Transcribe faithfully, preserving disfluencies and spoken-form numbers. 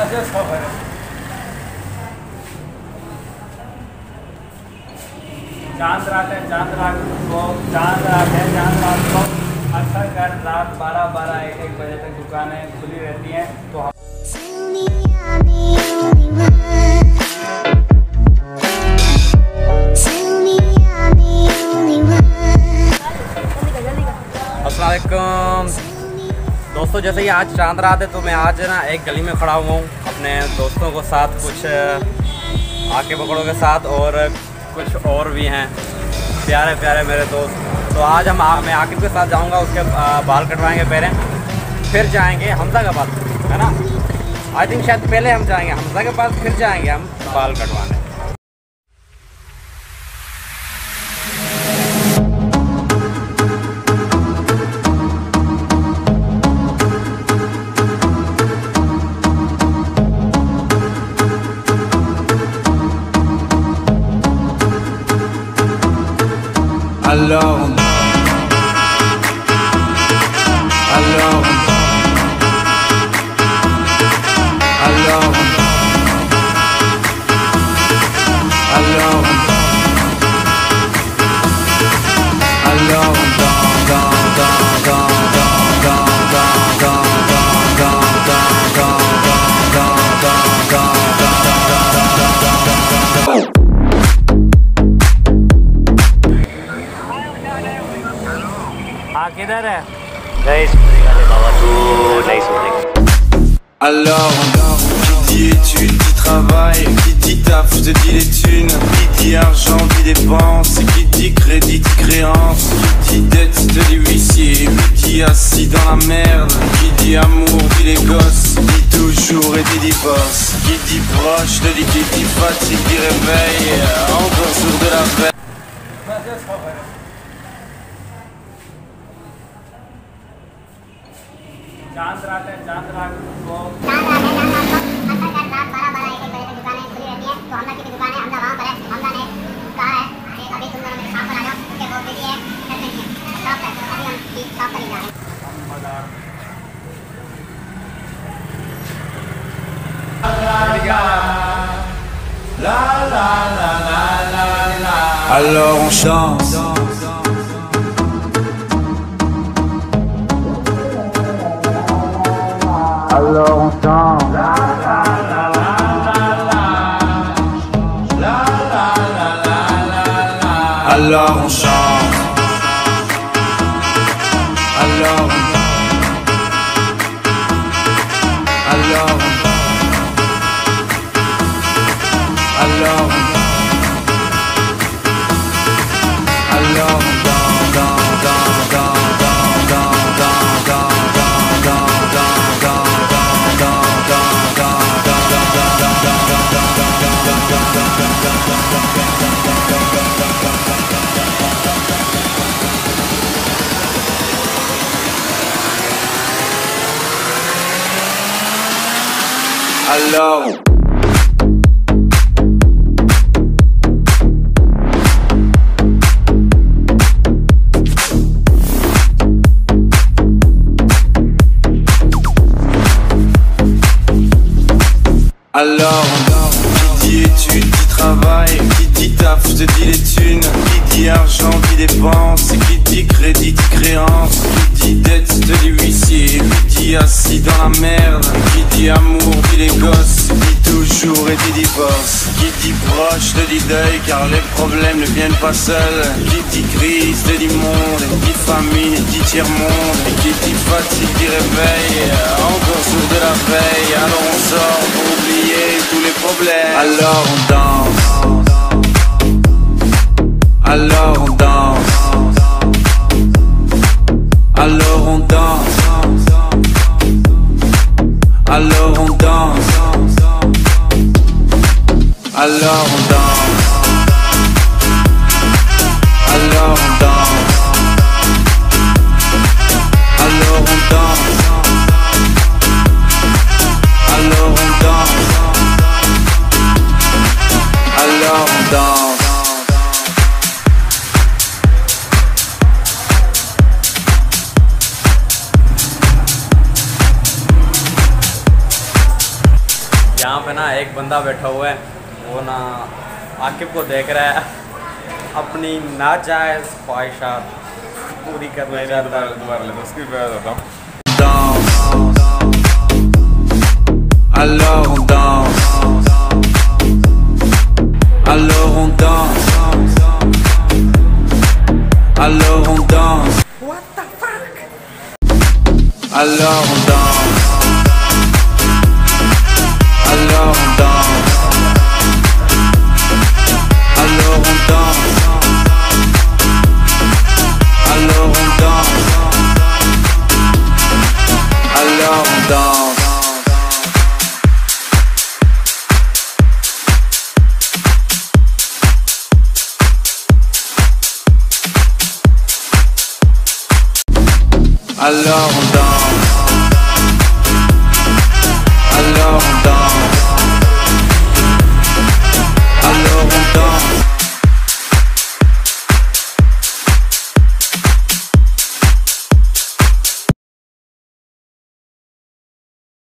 चांद रात है, चांद रात को चांद रात है चांद रात को अक्सर कर रात बारह बारह एक एक बजे तक दुकानें खुली रहती हैं। तो अस्सलाम वालेकुम दोस्तों, जैसे कि आज चांद रात है तो मैं आज ना एक गली में खड़ा हुआ हूँ अपने दोस्तों को साथ, कुछ आके पकड़ों के साथ और कुछ और भी हैं प्यारे प्यारे मेरे दोस्त। तो आज हम आ, मैं आकिब के साथ जाऊंगा, उसके आ, बाल कटवाएंगे पहले, फिर जाएंगे हमजा के पास, है ना। आई थिंक शायद पहले हम जाएंगे हमजा के पास, फिर जाएंगे हम बाल कटवाने। Alors, alors, alors, alors, alors, किधर है? नहीं सुनेगा ले बाबा, तू नहीं सुनेगा। alors, qui dit études, dit travail, qui dit taf, je te dis les thunes, qui dit argent, dit dépenses, qui dit crédit, dit créance, qui dit dette, te dit huissier, qui dit assis dans la merde, qui dit amour, dit les gosses, dit toujours et dit divorce, qui dit proche, te dit qui dit fatigue, dit réveil, encore sourd de la veille. चांद रात है, चांद रात को चांद रात है, चांद रात को अक्सर कर रात बारह बारह एक एक बजे तक दुकानें खुली रहती हैं। तो हमजा की भी दुकान है, हमजा वहाँ पर है। हमजा ने कहा है कि अभी तुम दोनों मेरे शॉप पर आ जाओ, उसके बहुत बिजी है, घर पे नहीं है, शॉप पर। अभी हम भी शॉप पर ही जा रहे हैं। La la la la la la. Alors on chante. Alors on chante. La la la la la la. La la la la la la. Alors on chante. Alors. Alors. Alors. Alors. Dans dans dans dans dans dans dans dans dans alors. Alors, qui dit études, dit travail, qui dit taf, je te dis les thunes, qui dit argent, dit dépenses, qui dit crédit, dit créance, qui dit dette, te dit huissier, qui dit assis dans la merde, qui dit amour, dit les gosses, dit toujours et dit divorce, qui dit proche, te dit deuil, car les problèmes ne viennent pas seuls, qui dit crise, te dit monde, dit famine, dit tiers-monde, et qui dit fatigue, dit réveil, encore sourd de la veille, alors on sort pour oublier tous les problèmes. Alors on danse. Alors on danse. Alors on danse. Alors on danse. Alors on danse. Alors on danse. Alors on danse. Alors on danse. Alors on danse. यहाँ पे ना एक बंदा बैठा हुआ है, वो ना आकिब को देख रहा है, अपनी नाजायज़ ख्वाहिशात पूरी करने जाता है। दोबारा ले उसकी बात बताऊँ। Alors on danse, alors on danse, alors on danse. What the fuck? Alors on danse, alors on danse, alors on danse, alors on danse, alors on danse. Alors on danse.